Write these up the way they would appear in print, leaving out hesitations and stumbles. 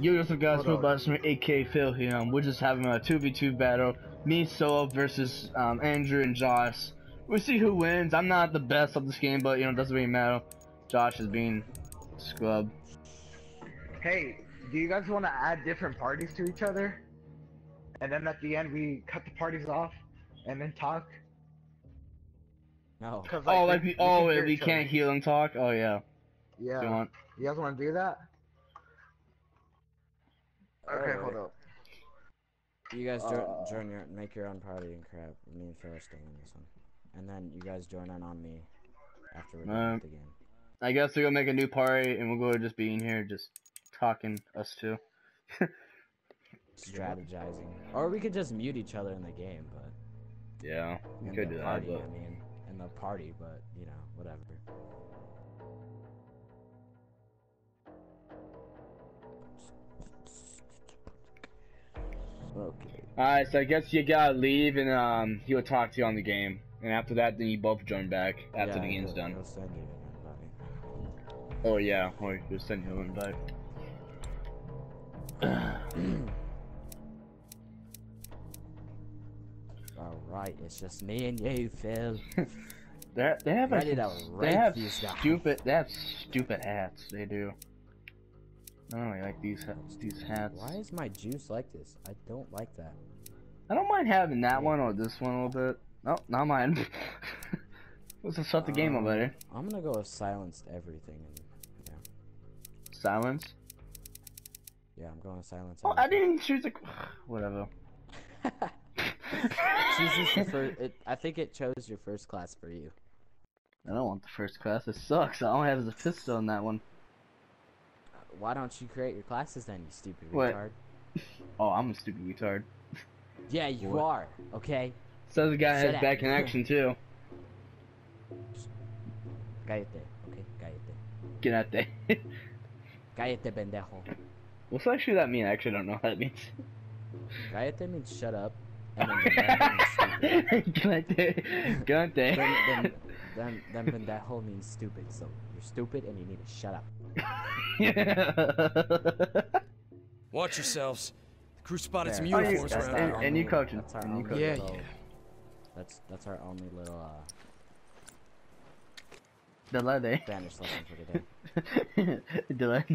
Yo, what's up guys, from AK Phil here. We're just having a 2v2 battle. Me, Solo versus Andrew and Josh. We'll see who wins. I'm not the best of this game, but you know, it doesn't really matter. Josh is being scrubbed. Hey, do you guys want to add different parties to each other? And then at the end we cut the parties off and then talk? No. Like, we can't heal and talk? Oh yeah. Yeah. You guys want to do that? Okay, hold up. You guys make your own party and crap. Me and Phil are still in this one. And then you guys join in on me after we're done with the game. I guess we're gonna make a new party and we'll go just be in here just talking, us two. Strategizing. Or we could just mute each other in the game, but... Yeah, we could do that, party, but... I mean, in the party, but, you know, whatever. Okay. Alright, so I guess you gotta leave and he'll talk to you on the game. And after that, then you both join back after the game's done. He'll send you an invite. Oh yeah, or he'll send you an invite. Alright, it's just me and you, Phil. they have stupid hats. They do. I don't really like these hats. Why is my juice like this? I don't like that. I don't mind having that one or this one a little bit. No, not mine. Let's shut the game up better. I'm gonna go with silenced everything and yeah. Silence? Yeah, I'm going to silence everything. Oh, I didn't even choose the whatever. I think it chose your first class for you. I don't want the first class. It sucks. All I have is a pistol in that one. Why don't you create your classes then, you stupid retard? Oh, I'm a stupid retard. Yeah, you are. Okay. So the guy has bad connection too. Cállate. Okay, cállate. Get out there. Cállate, pendejo. What's actually that mean? I actually don't know what that means. Cállate means shut up. And then Cállate. Then pendejo means stupid. So you're stupid and you need to shut up. Watch yourselves. The crew spotted some uniforms around here. And you coaching. Yeah. That's our only little delay. Spanish lesson for today. Delay.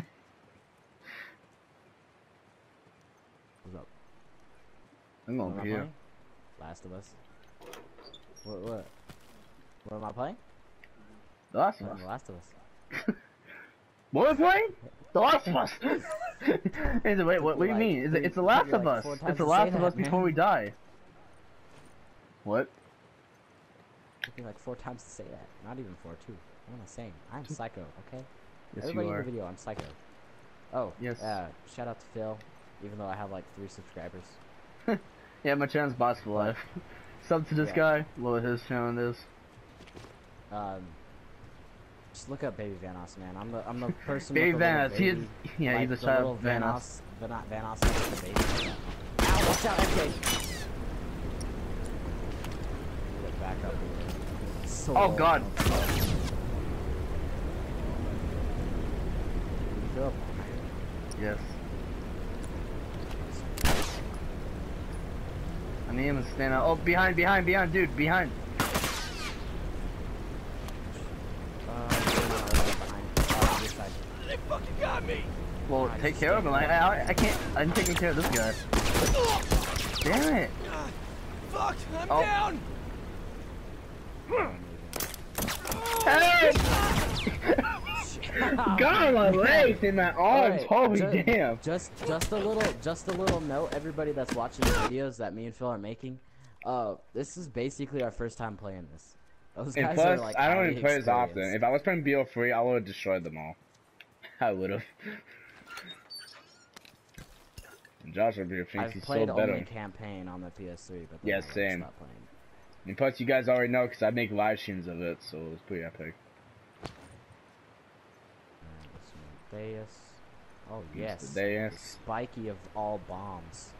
What's up? I'm over here. Last of Us. What am I playing? The Last of Us. The Last of Us. What am I playing? The Last of Us. Wait, what do you mean? It's The Last of Us. It's The Last of Us before we die. What? It took me like 4 times to say that. Not even 4, 2. What am I saying? I'm psycho, okay? Yes, everybody you are. in the video, I'm psycho. Oh, yes. Shout out to Phil, even though I have like 3 subscribers. Yeah, my channel's Boss for Life. Sub to this guy, what his channel is. Just look up Baby Vanoss, man. I'm the person. Baby with the Vanoss, baby, he's a child Vanoss. But not Vanoss, the baby. Ow, watch out, MK! Back up. So oh god. Yes. I need him to stand up. Oh, behind, dude, behind. They fucking got me. Well, take care of him. I can't. I'm taking care of this guy. Damn it. Fuck, I'm down. Hey! God, on my legs and my arms. Holy damn. Just a little note, everybody that's watching the videos that me and Phil are making. This is basically our first time playing this. Those guys plus, are like I don't even play this often. If I was playing BO3, I would have destroyed them all. I would have. Josh over here thinks he's so better. I've played only campaign on the PS3, but yeah, same. And plus, you guys already know because I make live streams of it, so it's pretty epic. Deus. Oh yes, Deus. The spiky of all bombs.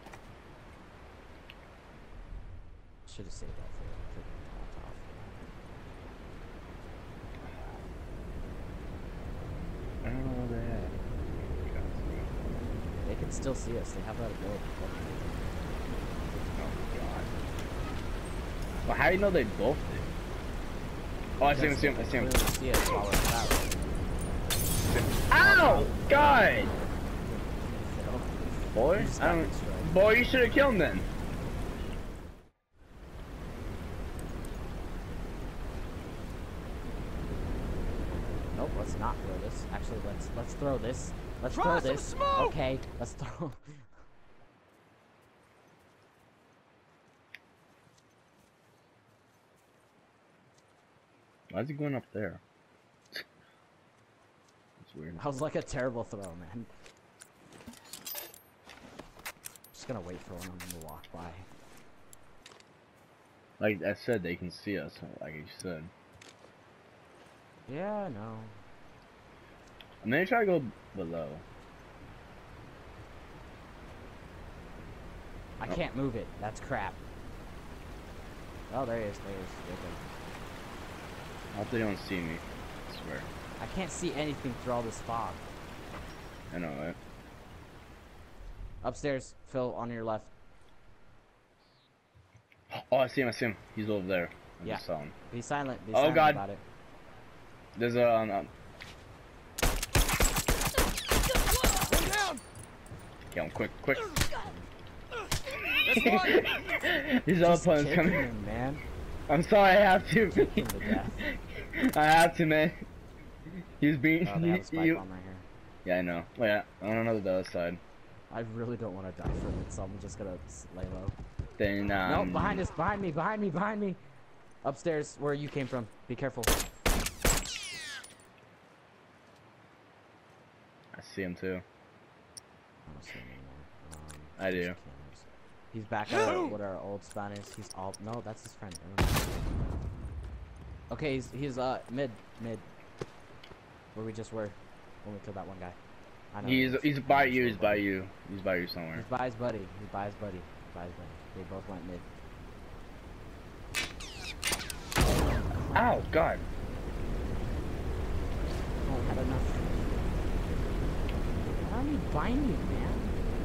Should have saved that for I don't know where they're at. can still see us. They have that ability. Oh god. Well, how do you know they both did? Oh, I see him, I see him, I see him. See us while we're out. Ow! God! Boy, I don't. Boy, you should have killed him then. Nope, let's not throw this. Actually, let's throw this. Let's Try throw some this. smoke! Okay, let's throw. Why is he going up there? That's weird. That was like a terrible throw, man. Just gonna wait for one of them to walk by. Like I said, they can see us, like you said. Yeah, I know. I'm gonna try to go below. I can't move it. That's crap. Oh, there he is. There he is. Right there. I hope they don't see me. I swear. I can't see anything through all this fog. I know, right? Upstairs, Phil, on your left. Oh, I see him, I see him. He's over there. I Yeah. just saw him. Be silent. Be Oh, silent God. about it. There's a, One down. kill him, quick, quick. That's one. These Just other opponents kicking coming. him, man. I'm sorry, I have to. Kicking him to death. I have to, man. He's being. Oh, they have a spike bomb right here. Yeah, I know. Wait, I don't know the other side. I really don't want to die from it, so I'm just gonna lay low. Then, No, behind us, behind me, behind me, behind me. Upstairs, where you came from. Be careful. I see him too. I don't see him anymore. I do. Cameras. He's back at what our old spawn is. He's all. No, that's his friend. Never mind. Okay, he's mid. Where we just were when we killed that one guy. I know. He's by you. He's by you. He's by you somewhere. He's by his buddy. He's by his buddy. He's by his buddy. They both went mid. Ow, God. Oh, I had enough. Why don't you bind me, man?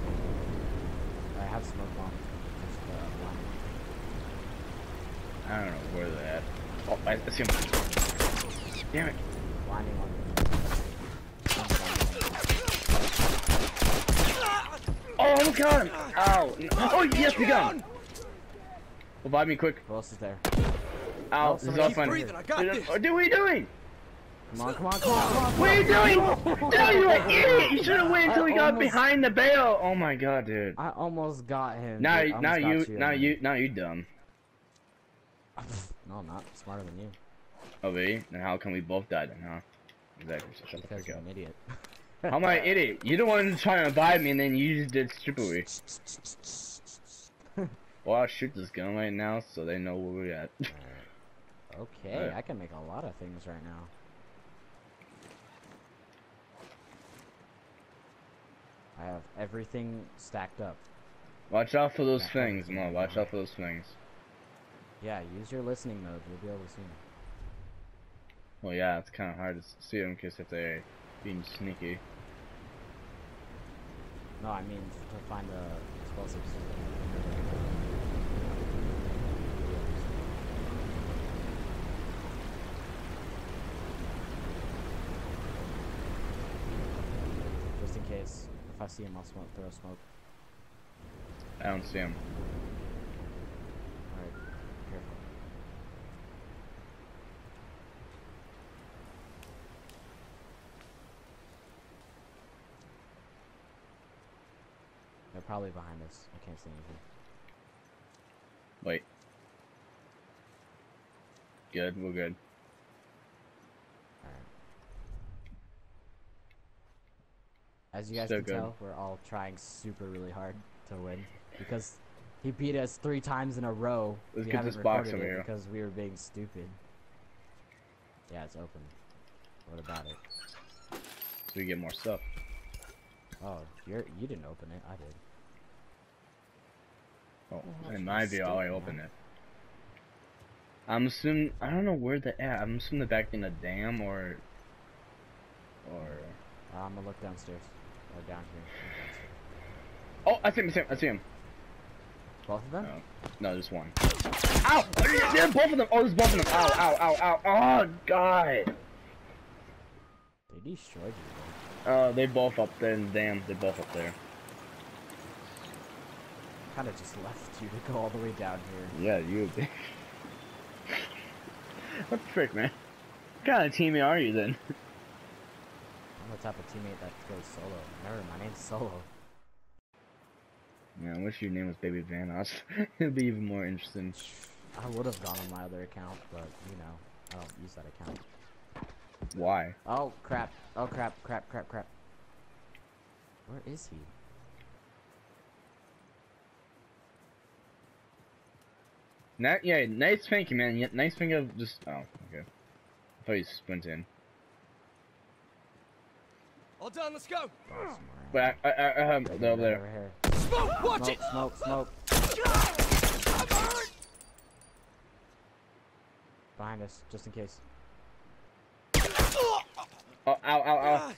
I have smoke bombs. Just blinding. I don't know where they're at. Oh, I see him. Damn it. Blinding one. Oh, I almost got him. Ow. Oh, yes, we got him. Revive me quick. Who else is there? Ow, Oh, this is somebody- all Keep fun. breathing. I got this. Dude, what are you doing? Come on, come on, come on, come on. What are you doing? Dude, you an idiot! You should have waited until he got almost- behind the bale. Oh my god, dude. I almost got him. Now, dude. I now almost you, got now you dumb. No, I'm not. Smarter than you. Oh, really? Then how can we both die then, huh? Exactly. So shut the Because fuck you're up. an idiot. How am I an idiot? You're the one trying to revive me, and then you just did stupidly. Well, I'll shoot this gun right now, so they know where we're at. Okay, Alright. I can make a lot of things right now. I have everything stacked up. Watch out for those things, Mo. Watch out for those things. Yeah, use your listening mode. You'll be able to see them. Well, yeah, it's kind of hard to see them in case if they're being sneaky. No, I mean to find the explosives. Just in case, if I see him, I'll throw smoke. I don't see them. Alright, careful. They're probably behind us. I can't see anything. Wait. Good, we're good. Alright. As you guys So can good. tell, we're all trying super really hard to win because he beat us 3 times in a row. Let's We get haven't this box recorded over it here. because we were being stupid. Yeah, it's open. What about it? So we get more stuff. Oh, you didn't open it. I did. Oh, in my view, I open it. I'm assuming, I don't know where they're at. I'm assuming they're back in the dam or... I'm gonna look downstairs. Or down here. Oh, I see him. I see him. Both of them? No, just one. Ow! There's both of them. Oh, there's both of them. Ow! Ow! Ow! Ow! Oh God! They destroyed you. Oh, they both up there. And damn, they both up there. Kind of just left you to go all the way down here. Yeah, you. What the frick, man? What kind of teammate are you then? I'm the type of teammate that goes solo. Remember, my name's Solo. Yeah, I wish your name was Baby Vanos. It'd be even more interesting. I would have gone on my other account, but, you know, I don't use that account. Why? Oh, crap. Oh, crap, crap, crap, crap. Where is he? Yeah, nice thank you, man. Yeah, nice thing of just. Oh, okay. I thought you sprinted. All done, let's go. But they're over there. Over here. Smoke, watch Smoke, it. smoke, smoke. I'm hurt. Behind us, just in case. Oh, ow, ow,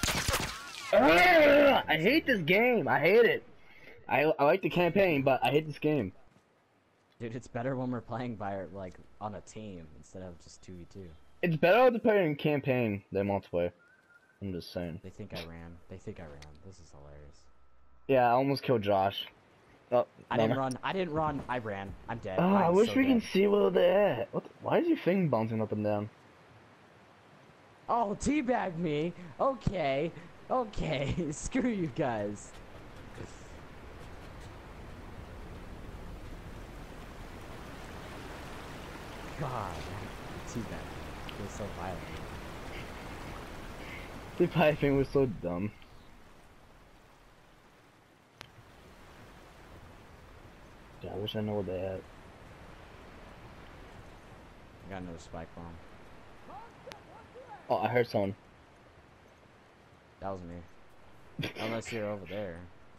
ow. I hate this game. I hate it. I like the campaign, but I hate this game. Dude, it's better when we're playing by, like, on a team instead of just 2v2. It's better to play in campaign than multiplayer. I'm just saying. They think I ran. They think I ran. This is hilarious. Yeah, I almost killed Josh. Oh, I no, didn't no. run. I didn't run. I ran. I'm dead. Oh, I I'm wish so we can dead. see where they're at. What the, why is your thing bouncing up and down? Oh, teabag me. Okay. Okay. Screw you guys. God, teabag. It was so violent. The piping was so dumb. Yeah, I wish I know where they're at. I got another spike bomb. Oh, I heard someone. That was me. Unless you're over there.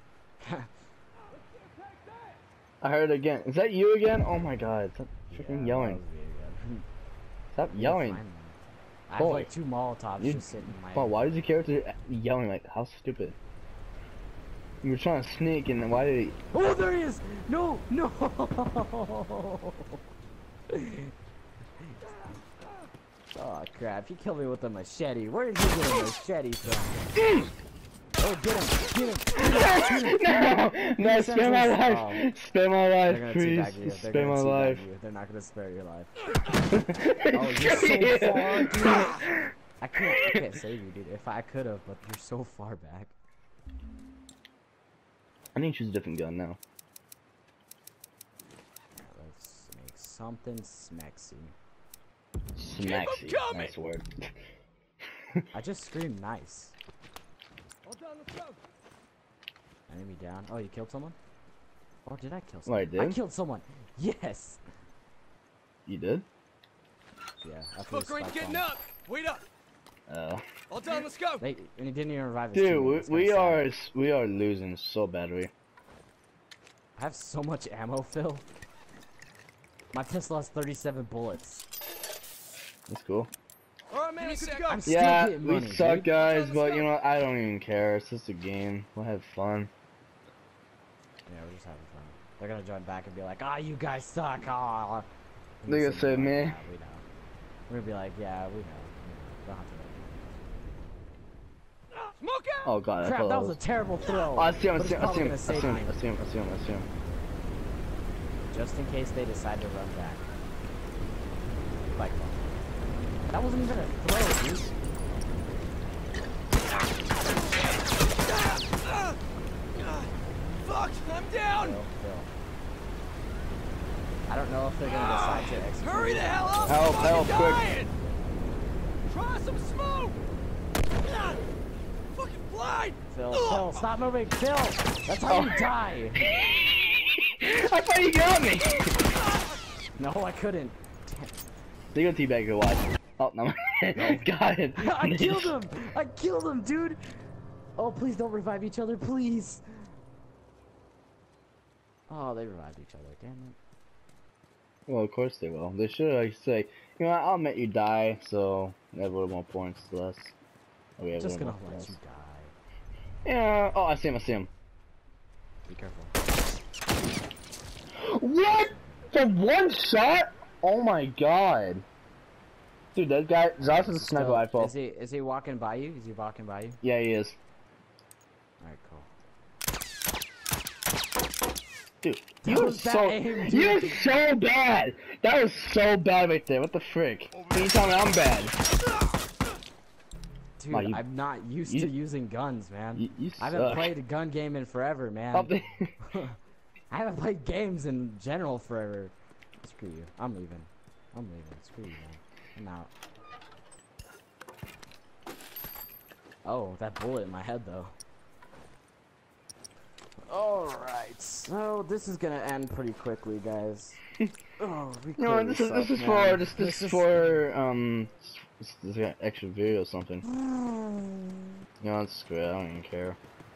I heard it again. Is that you again? Oh my god, stop freaking Yeah, yelling. that was me again. Stop Yeah, yelling. fine, man. I have Boy, like 2 Molotovs you- just sitting in my. Oh, why is your character yelling like, how stupid? You were trying to sneak and then why did he... Oh, there he is! No, no! Oh crap! He killed me with a machete. Where did he get a machete from? Oh, get him! No, spare my life! Spare my They're life, gonna please. teabag you. They're Spare gonna my teabag life. you. They're not gonna spare your life. Oh, you're so far, dude. I can't save you, dude. If I could have, but you're so far back. I need to choose a different gun now. Let's make something smexy. Smaxy. coming! Nice word. I just screamed nice. All done, let's go. Enemy down. Oh, you killed someone? Or did I kill Oh, I someone? did? I killed someone. Yes. You did? Yeah. After Smoke range getting up. Wait up. Oh. All done, let's go. They and he didn't even revive his teammate. Dude, It's kinda sad. we are losing so badly. I have so much ammo, Phil. My pistol has 37 bullets. That's cool. All right, man, let's go. I'm still Yeah, getting we money, suck, dude. guys, Let's but go. you know what? I don't even care. It's just a game. We'll have fun. Yeah, we're just having fun. They're gonna join back and be like, "Ah, you guys suck." Ah. And They we'll gonna say, say, "Yeah, "Meh." yeah, we know." We're gonna be like, "Yeah, we know. Don't have to Smoke out. Oh god, I Crap, thought that was a terrible throw. Oh, I see him, I but see it's him, I see probably him, gonna I save see him, me. I see him, I see him, I see him. Just in case they decide to run back. Like, that wasn't even a throw, dude. Fuck, I'm down. Phil. I don't know if they're gonna decide to execute. Hurry the hell up. Help, I'm help, fucking quick. dying. Try some smoke. Ah, fucking blind. Phil, stop moving, Phil! That's how you die! I thought you got me! No, I couldn't. They go teabag, go watch. Oh, no. Got it. I killed him! I killed him, dude! Oh, please don't revive each other, please! Oh, they revived each other, damn it. Well, of course they will. They should like say, you know what, I'll let you die, so they have a little more points less. Oh, yeah, Just a little gonna more let points. you die. Yeah, oh, I see him, I see him. Be careful. What? The one shot? Oh my god. Dude, that guy, Josh is a sniper rifle. Is he walking by you? Is he walking by you? Yeah, he is. Alright, cool. Dude, That you were was bad so aim, dude. you were so bad. That was so bad right there. What the frick? Can you tell me I'm bad? Dude, Wow, I'm not used to using guns, man. You I haven't played a gun game in forever, man. I haven't played games in general forever. Screw you. I'm leaving. Screw you, man. I'm out. Oh, that bullet in my head, though. Alright, so this is gonna end pretty quickly, guys. Oh, we No, this is for this is for this is an extra video or something. No, it's good. I don't even care.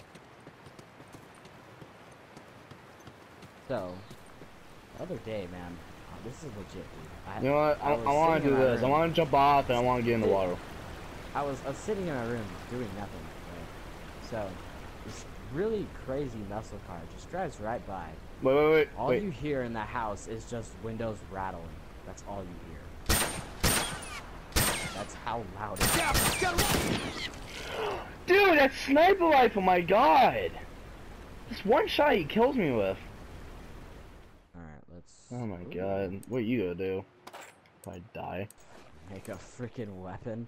So, the other day, man, this is legit, dude. You know what? I want to do this. I want to jump off and I want to get in the water. I was sitting in my room doing nothing, right? So, this really crazy muscle car just drives right by. Wait. All you hear in the house is just windows rattling. That's all you hear. That's how loud it is. Dude, that sniper rifle, my god! This one shot he kills me with. Alright, let's... Oh my god. What are you gonna do? If I die? Make a freaking weapon.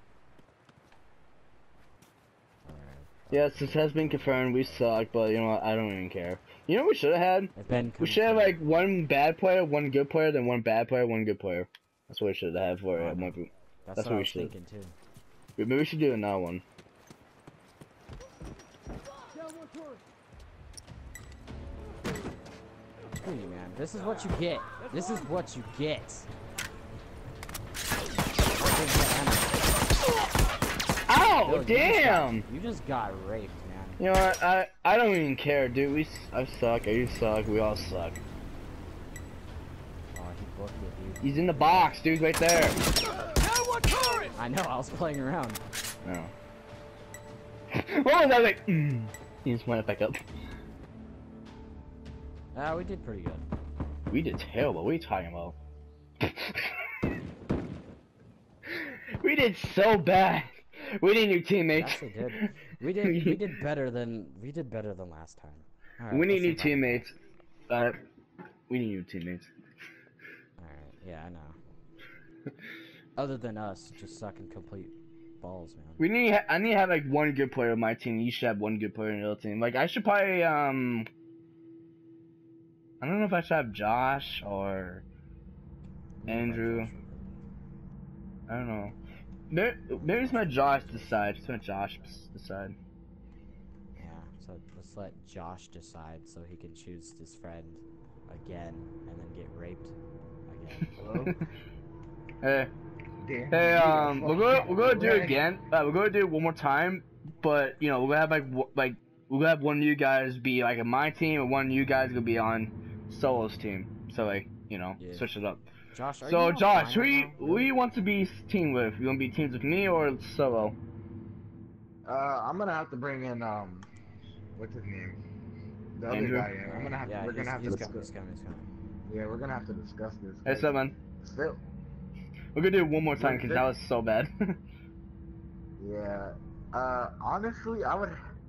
Alright. Yes, this has been confirmed. We suck, but you know what? I don't even care. You know what we should have had? It's been We should have like one bad player, one good player, then one bad player, one good player. That's what we should have for it. That's what what I we was should. thinking too. Maybe we should do another one. Screw you, man. This is what you get. This is what you get. Ow! Yo, Damn! You just got raped, man. You know what? I don't even care, dude. I suck. You suck. We all suck. Oh, he booked it, dude. He's in the box, dude. Right there. I know. I was playing around. No. What was I like? He just went back up. We did pretty good. We did terrible. What are you talking about? We did so bad. We need new teammates. Actually did. We did better than last time. Right, we need new teammates. We need new teammates. Alright, yeah, I know. Other than us, just sucking complete balls, man. I need to have like one good player on my team. You should have one good player on your team. Like I should probably I don't know if I should have Josh or Andrew. I don't know. Maybe just let Josh decide. Just let Josh decide. Yeah, so let's let Josh decide so he can choose his friend again and then get raped again. Hello? Hey. Damn. Hey, we're gonna do it again. We're gonna do it one more time, but you know we're gonna have we're gonna have one of you guys be like on my team, and one of you guys gonna be on Solo's team. So like you know, switch it up. Josh, so Josh, who you want to be team with? You want to be teams with me or Solo? I'm gonna have to bring in what's his name? The Andrew? other guy. I'm gonna have to. We're gonna have to discuss. He's coming. Yeah, we're gonna have to discuss this. Hey, what's up, man? Still. We're gonna do it one more time because that was so bad. Yeah. Honestly, I would.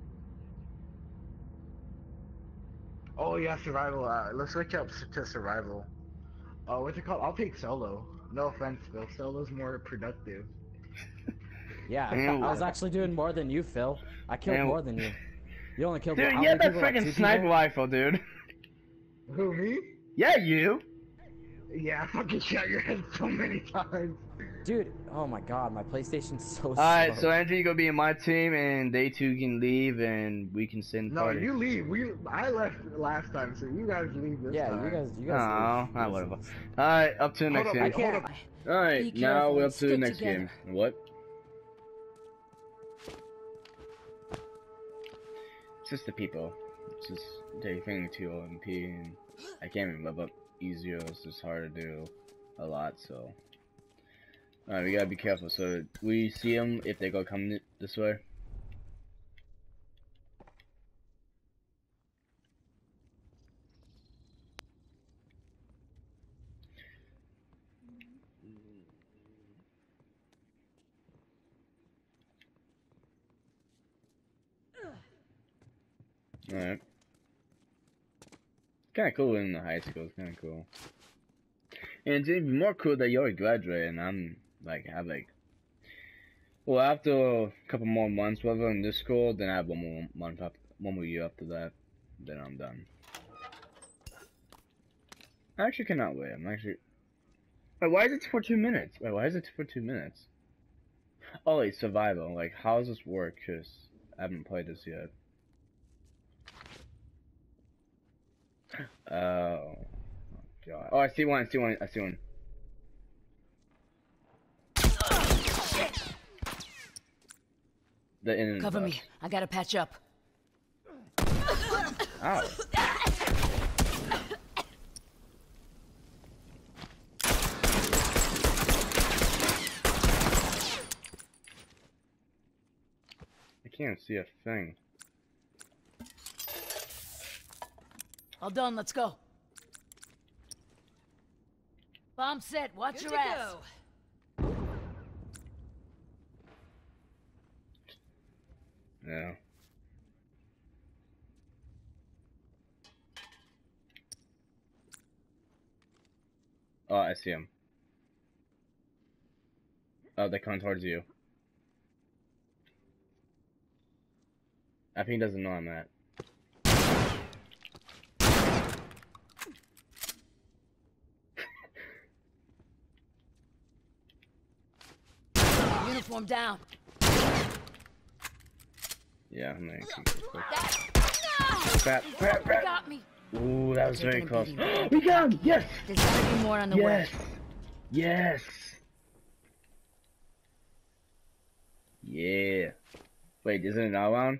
Oh yeah, survival. Let's switch up to survival. What's it called? I'll take Solo. No offense, Phil. Solo's more productive. Yeah, I was actually doing more than you, Phil. I killed more than you. You only killed. Dude, you had that freaking sniper rifle, dude. Who, me? Yeah, you. Yeah, I fucking shot your head so many times. Dude, oh my god, my PlayStation's so slow. Alright, so Andrew, you gonna be in my team, and they two can leave, and we can send parties. No, you leave. I left last time, so you guys leave this time. Yeah, you Oh, guys leave. whatever. Alright, up to the next game. Alright, now we're up to the next game. What? It's just the people. It's just they're thinking too OMP, and I can't even level up easier. It's just hard to do a lot, so. Alright, we gotta be careful. So, we see them if they go come this way. Alright. Kinda cool in the high school, it's kinda cool. And it's even more cool that you already graduated and I'm like, have like, well, after a couple more months whatever in this school, then I have one more year after that, then I'm done. I actually cannot wait, I'm actually, wait, why is it for 2 minutes? Wait, why is it for 2 minutes? Oh, wait, survival, like, how does this work? Cause I haven't played this yet. Oh, God. Oh, I see one, I see one, I see one. The in Cover me. I gotta patch up. Ow. I can't see a thing. All done, let's go. Bomb set, watch your ass. Yeah. Oh, I see him. Oh, they're coming towards you. I think he doesn't know I'm at. Uniform down. Yeah, I'm gonna keep this quick. Crap, crap, crap. Got me. Ooh, that was very Taking a close. beating. We got him! Yes! There's gotta be more on the way. Yes! Yes! Yeah. Wait, is it an round?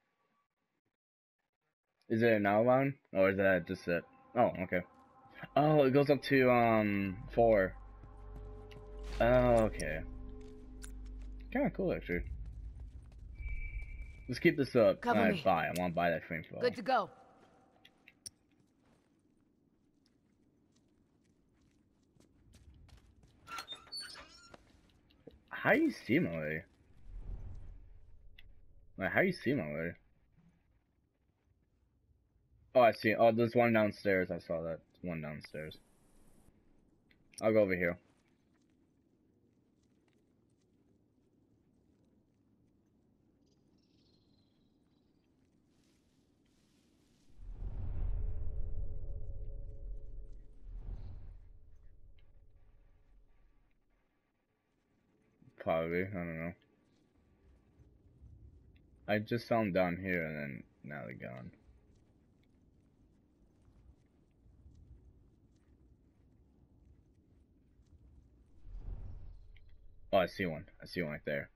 Is it an round? Or is that just it? Oh, okay. Oh, it goes up to, 4. Oh, okay. Kinda cool, actually. Let's keep this up. Cover me. I wanna buy that frame for. Good to go. How do you see him already? Like, how do you see him already? Oh, I see. Oh, there's one downstairs. I saw that. There's one downstairs. I'll go over here. Probably. I don't know. I just saw them down here and then now they're gone. Oh, I see one. I see one right there.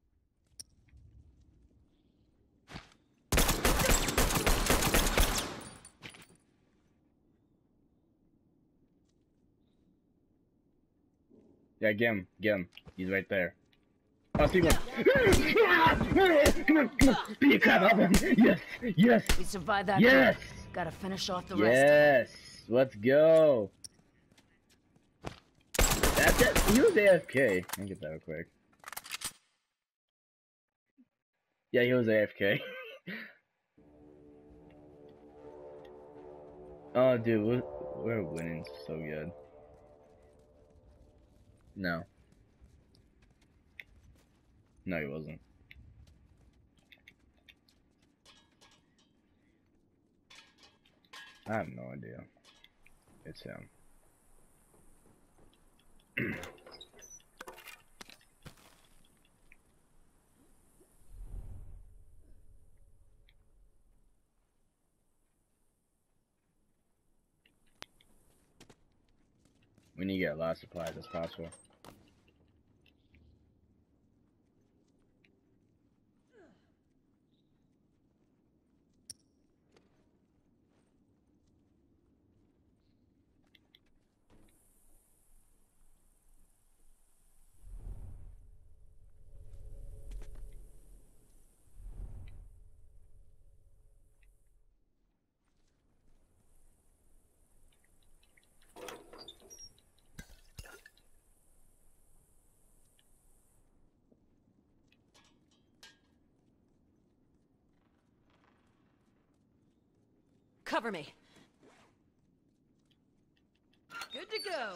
Yeah, get him. Get him. He's right there. Oh, I see one. Come on, come on. Be a crap up him. Yes, yes, We survived that. yes, Gotta finish off the rest. yes. Let's go. That's it. He was AFK. Let me get that real quick. Yeah, he was AFK. Oh, dude, we're winning so good. No. No, he wasn't. I have no idea. It's him. We need to get a lot of supplies as possible. Cover me. Good to go.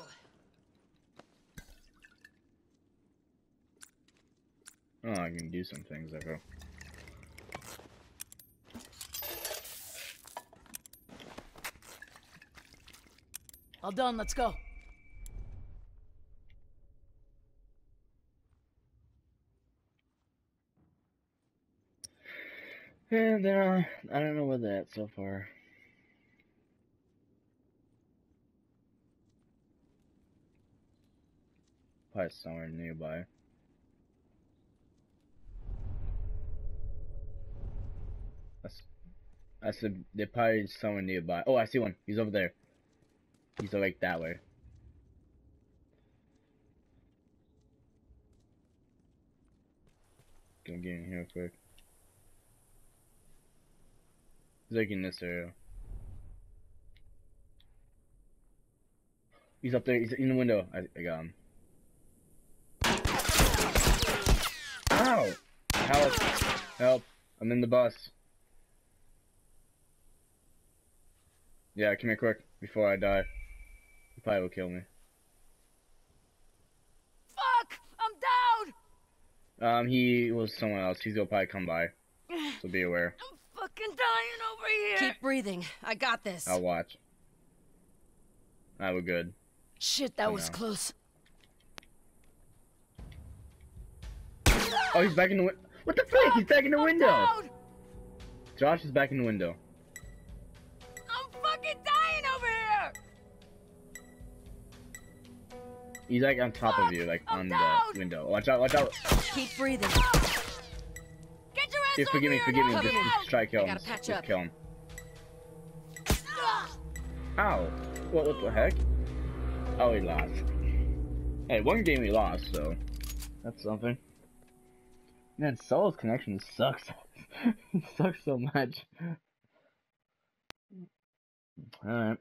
Oh, I can do some things, Echo. All done, let's go. Yeah, they're. I don't know where they're at so far. Probably somewhere nearby. I said they're probably somewhere nearby. Oh, I see one. He's over there. He's like that way. Gonna get in here quick. He's like in this area. He's up there. He's in the window. I got him. Ow! Help! Help! I'm in the bus. Yeah, come here quick before I die. He probably will kill me. Fuck! I'm down! He was someone else. He's gonna probably come by. So be aware. I'm fucking dying over here! Keep breathing. I got this. I'll watch. Alright, we're good. Shit, that was No. close. Oh, he's back in the window. What the frick? He's back in the window! Down! Josh is back in the window. I'm fucking dying over here! He's like on top of you, like I'm on down. the window. Watch out, watch out! Keep breathing. Get your ass Here, forgive me, over forgive me. here! Just try to kill I him. gotta patch Just up. kill him. Ow! What the heck? Oh, he lost. Hey, one game he lost, so that's something. Man, Solo's connection sucks. It sucks so much. Alright.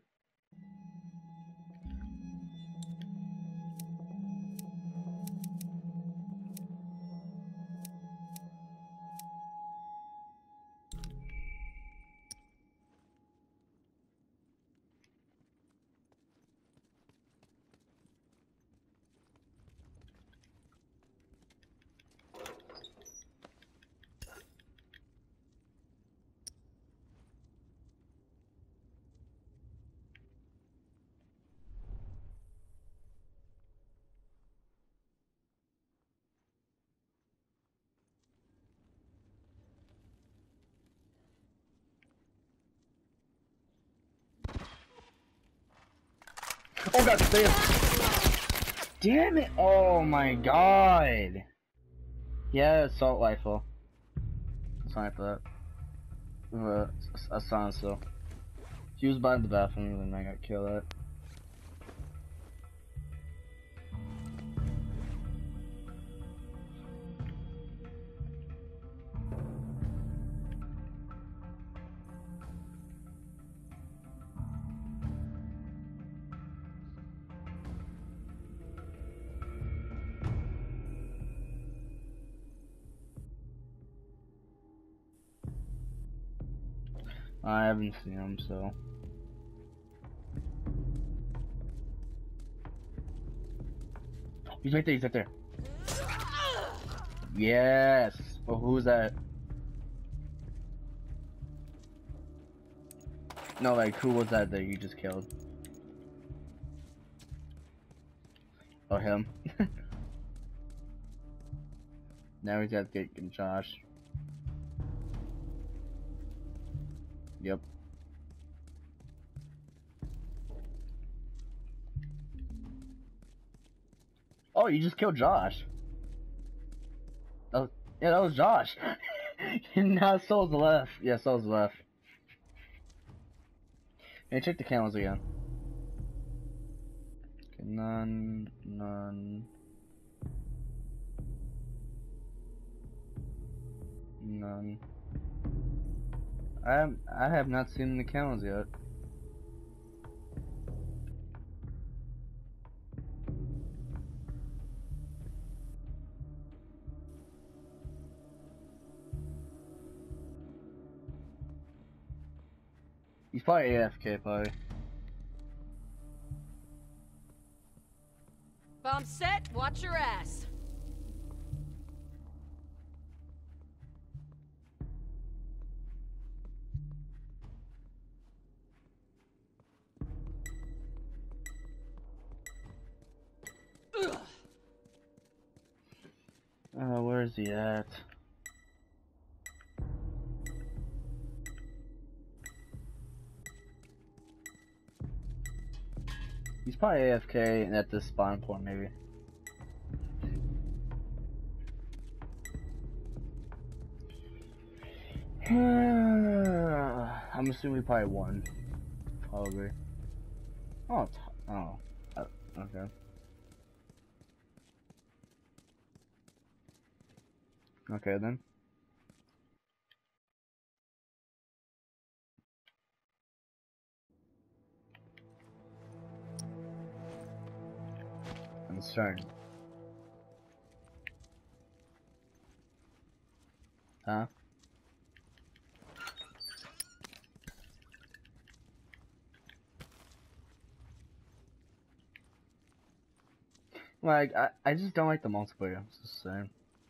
Oh god, stay up. Damn it! Oh my god! Yeah, assault rifle. Sorry for that. A silencer. She was by the bathroom and I got killed at. I haven't seen him, so. He's right there, he's right there. Yes! Oh, who's that? No, like, who was that you just killed? Oh, him? Now he's got to get Josh. Yep. Oh, you just killed Josh. Oh, yeah, that was Josh. Now Soul's left. Yeah, Soul's left. Hey, check the cameras again. Okay, none. None. I have not seen the cameras yet. He's probably AFK, probably. Bomb set, watch your ass. Where is he at? He's probably AFK and at this spawn point, maybe. I'm assuming we probably won. Probably. Oh, okay. Okay then. Concerned. Huh? Like, I just don't like the multiplayer, I'm just saying.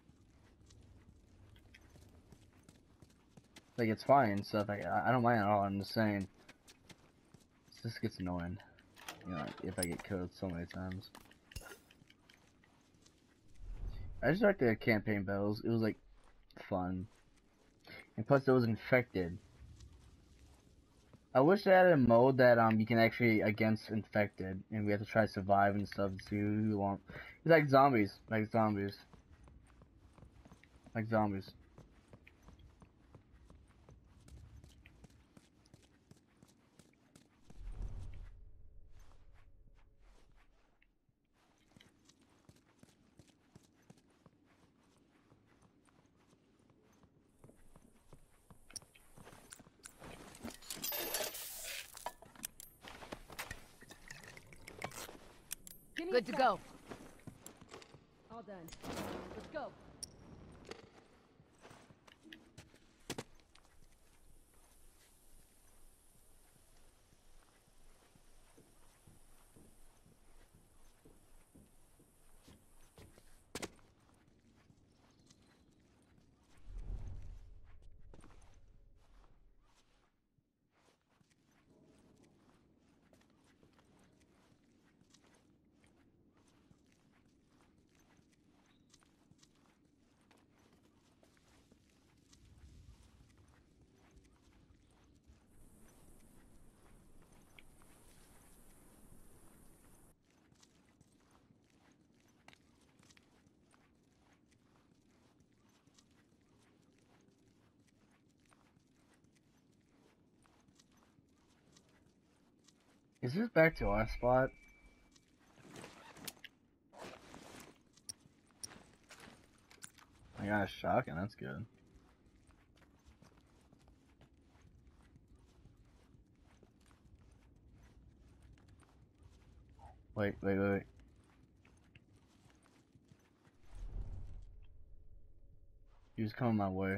Like, it's fine and stuff, I don't mind at all, I'm just saying. It just gets annoying. You know, if I get killed so many times. I just like the campaign battles, it was like, fun. And plus it was infected. I wish they had a mode that you can actually against infected and we have to try to survive and stuff and see who you want. It's like zombies. Like zombies. Like zombies. Good to go. All done. Let's go. Is this back to our spot? I got a shotgun, that's good. Wait. He was coming my way.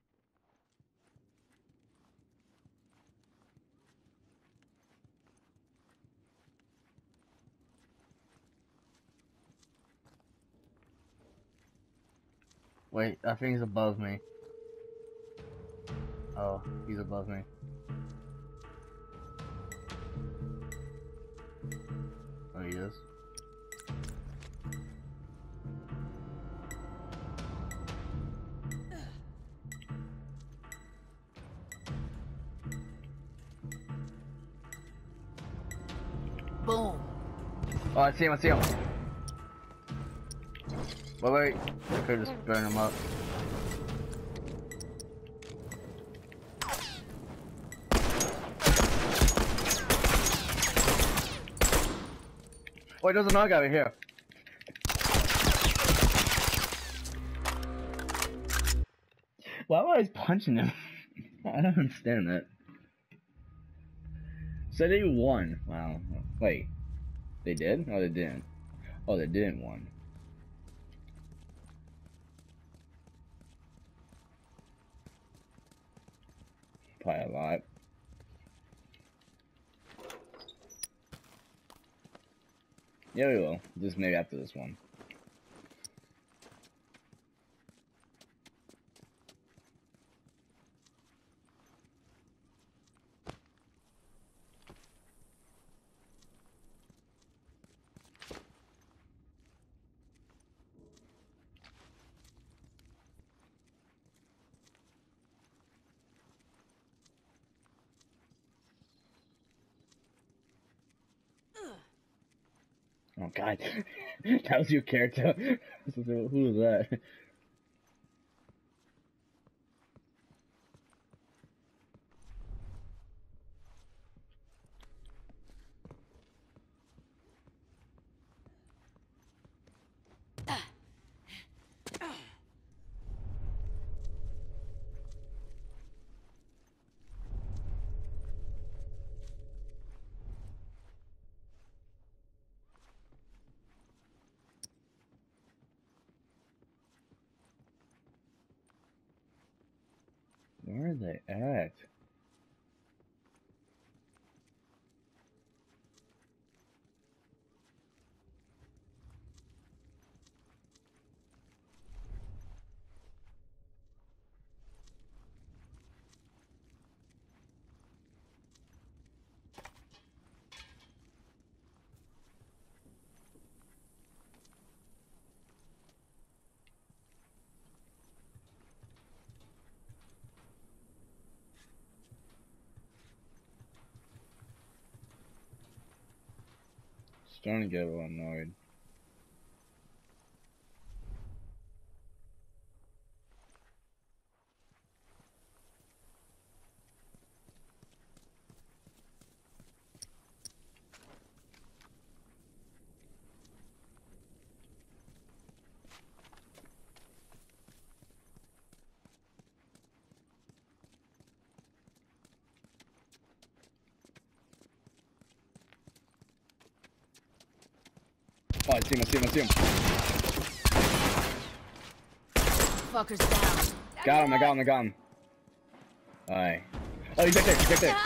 Wait, I think he's above me. Oh, he's above me. Oh, he is. Boom. Oh, I see him. Wait. I could just burn him up. Wait, there's another guy right here. Why am I always punching him? I don't understand that. So they won. Wow. Wait. They did? Oh, they didn't. Oh, they didn't won. Probably a lot. Yeah, we will. Just maybe after this one. Oh god, that was your character. Who was that? Where are they at? Starting to get a little annoyed. Oh, I see him, I see him, I see him. Fucker's down. Got him, I got him, I got him. Alright. Oh, he's right there, he's right there.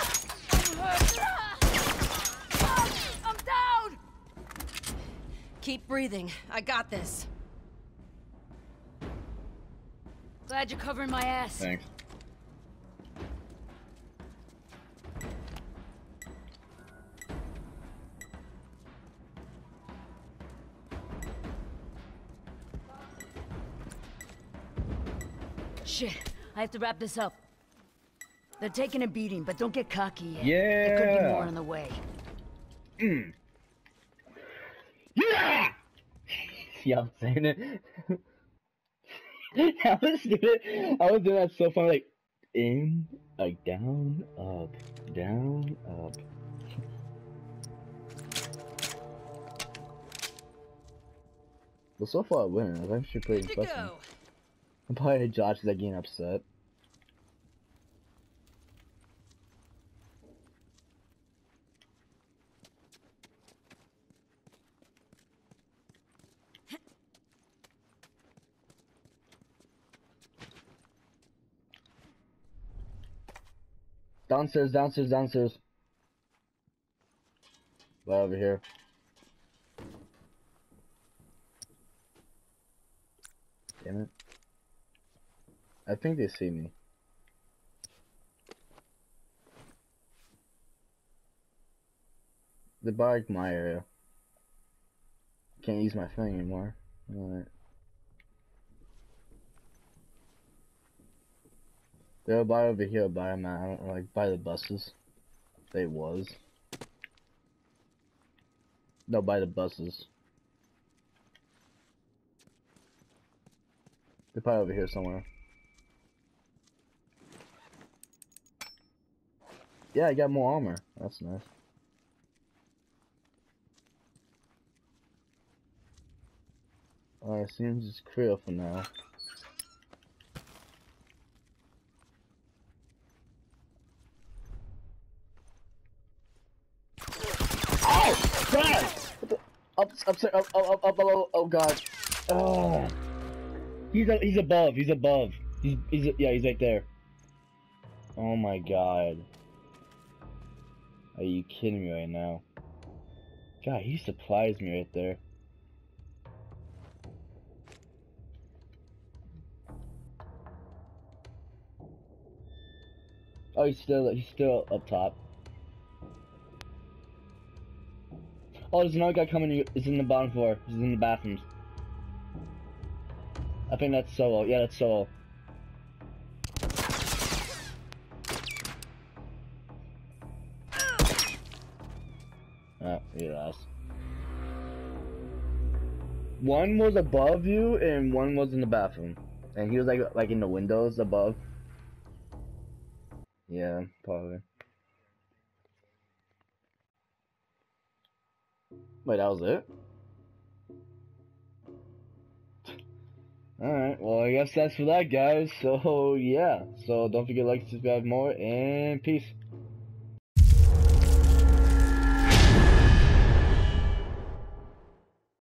I'm down! Keep breathing. I got this. Glad you're covering my ass. Thanks. Shit, I have to wrap this up. They're taking a beating, but don't get cocky yet. Yeah. There could be more on the way. Yeah! Yeah, I'm saying it. I was doing that so fun, like, in, like, down, up, down, up. Well, so far I win. I'm actually pretty impressive. I'm probably Josh is like getting upset. Downstairs, downstairs, downstairs. Right over here. Damn it. I think they see me. They're by like my area. Can't use my phone anymore. Alright. They're by over here by I don't know, like by the buses. They was. No, by the buses. They're probably over here somewhere. Yeah, I got more armor. That's nice. Alright, seems it's clear for now. Oh! God! What the? Up, oh god. Oh. He's above, he's above. Yeah, he's right there. Oh my god. Are you kidding me right now? God, he surprised me right there. Oh, he's still up top. Oh, there's another guy coming. He's in the bottom floor. He's in the bathrooms. I think that's Solo. Yeah, that's Solo. Oh, he lost. One was above you, and one was in the bathroom, and he was like in the windows above. Yeah, probably. Wait, that was it? Alright, well, I guess that's for that, guys. So, yeah. So, don't forget to like, subscribe more, and peace.